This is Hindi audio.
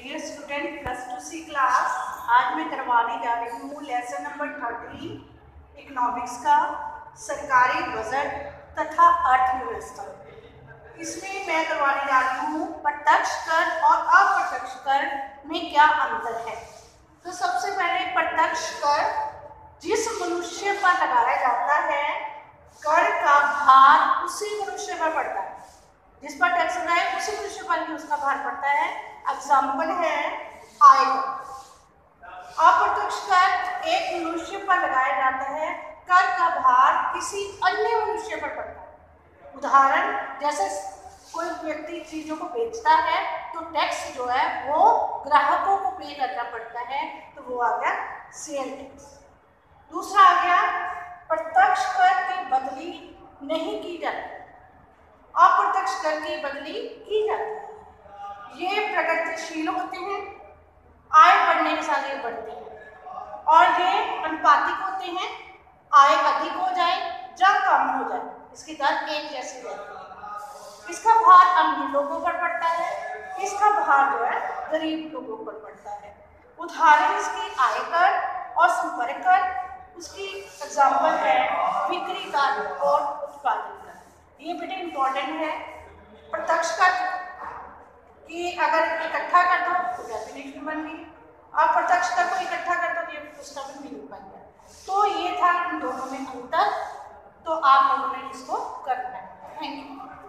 Dear student plus 2C class, आज मैं करवाने जा रही हूँ लेसन नंबर 13 इकोनॉमिक्स का सरकारी बजट तथा अर्थव्यवस्था। इसमें मैं करवाने जा रही हूँ प्रत्यक्ष कर और अप्रत्यक्ष कर में क्या अंतर है। तो सबसे पहले प्रत्यक्ष कर जिस मनुष्य पर लगाया जाता है कर का भार उसी मनुष्य पर पड़ता है, जिस पर टैक्स लगा है उसी मनुष्य पर ही उसका भार पड़ता है। एग्जाम्पल है आयकर। अप्रत्यक्ष कर एक मनुष्य पर लगाया जाता है, कर का भार किसी अन्य मनुष्य पर पड़ता है। उदाहरण जैसे कोई व्यक्ति चीजों को बेचता है तो टैक्स जो है वो ग्राहकों को पे करना पड़ता है, तो वो आ गया सेल टैक्स। दूसरा आ गया प्रत्यक्ष कर की बदली नहीं की जाती, अप्रत्यक्ष कर की बदली की जाती है। ये प्रगतिशील होते हैं, आय बढ़ने के साथ ये बढ़ते हैं, और ये अनुपातिक होते हैं, आय अधिक हो जाए या कम हो जाए इसकी दर एक जैसी रहती है। इसका भार अमीर लोगों पर पड़ता है, इसका भार जो है गरीब लोगों पर पड़ता है। उदाहरण इसकी आयकर और संपर्क कर, उसकी एग्जाम्पल है बिक्री कर और उत्पादन कर। ये बेटे इंपॉर्टेंट है। प्रत्यक्ष कर कि अगर इकट्ठा कर दो तो डेफिनेशन बन गई, अप्रत्यक्ष कर को इकट्ठा कर दो तो उसका भी मीनिंग बन गया। तो ये था इन दोनों में अंतर, तो आप लोगों ने इसको करना है। Thank you.